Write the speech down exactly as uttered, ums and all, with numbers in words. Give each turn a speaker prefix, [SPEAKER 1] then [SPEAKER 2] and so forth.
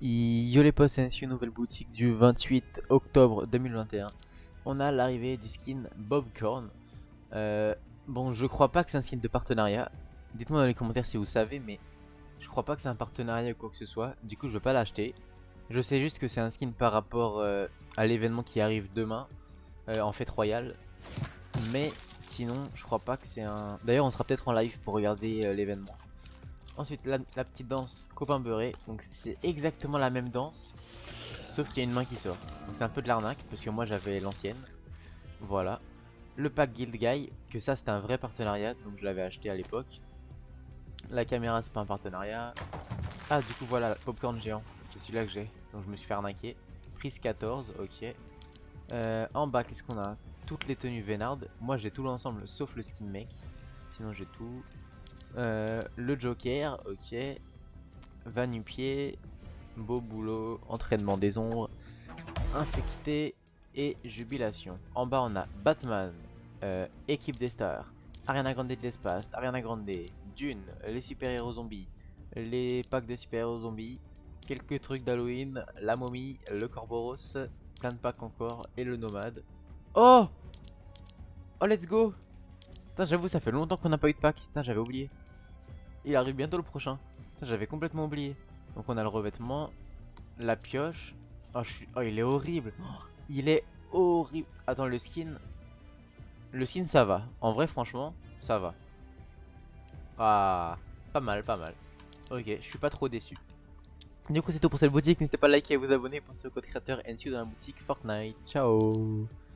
[SPEAKER 1] Yo les potes, c'est une nouvelle boutique du vingt-huit octobre deux mille vingt et un. On a l'arrivée du skin Bobcorn. Euh, bon, je crois pas que c'est un skin de partenariat. Dites-moi dans les commentaires si vous savez, mais je crois pas que c'est un partenariat ou quoi que ce soit. Du coup, je vais pas l'acheter. Je sais juste que c'est un skin par rapport euh, à l'événement qui arrive demain euh, en fête royale. Mais sinon, je crois pas que c'est un. D'ailleurs, on sera peut-être en live pour regarder euh, l'événement. Ensuite, la, la petite danse copain beurré. Donc, c'est exactement la même danse, sauf qu'il y a une main qui sort. Donc, c'est un peu de l'arnaque parce que moi j'avais l'ancienne. Voilà. Le pack Guild Guy, que ça c'était un vrai partenariat, donc je l'avais acheté à l'époque. La caméra, c'est pas un partenariat. Ah, du coup, voilà, popcorn géant. C'est celui-là que j'ai. Donc, je me suis fait arnaquer. Prise quatorze, ok. Euh, en bas, qu'est-ce qu'on a? Toutes les tenues Vénard. Moi, j'ai tout l'ensemble sauf le skin mec. Sinon, j'ai tout. Euh, le Joker, ok. Va-nu-pied, beau boulot, entraînement des ombres, infecté et jubilation. En bas, on a Batman, euh, équipe des stars, Ariana Grande de l'espace, Ariana Grande, Dune, les super-héros zombies, les packs de super-héros zombies, quelques trucs d'Halloween, la momie, le Corboros, plein de packs encore et le nomade. Oh! Oh, let's go! Putain, j'avoue, ça fait longtemps qu'on n'a pas eu de pack. Putain, j'avais oublié. Il arrive bientôt le prochain. J'avais complètement oublié. Donc on a le revêtement, la pioche. Oh, je suis... oh il est horrible. Oh, il est horrible. Attends, le skin. Le skin ça va. En vrai franchement, ça va. Ah, pas mal, pas mal. Ok, je suis pas trop déçu. Du coup c'est tout pour cette boutique. N'hésitez pas à liker et vous abonner pour ce code créateur N C U dans la boutique Fortnite. Ciao.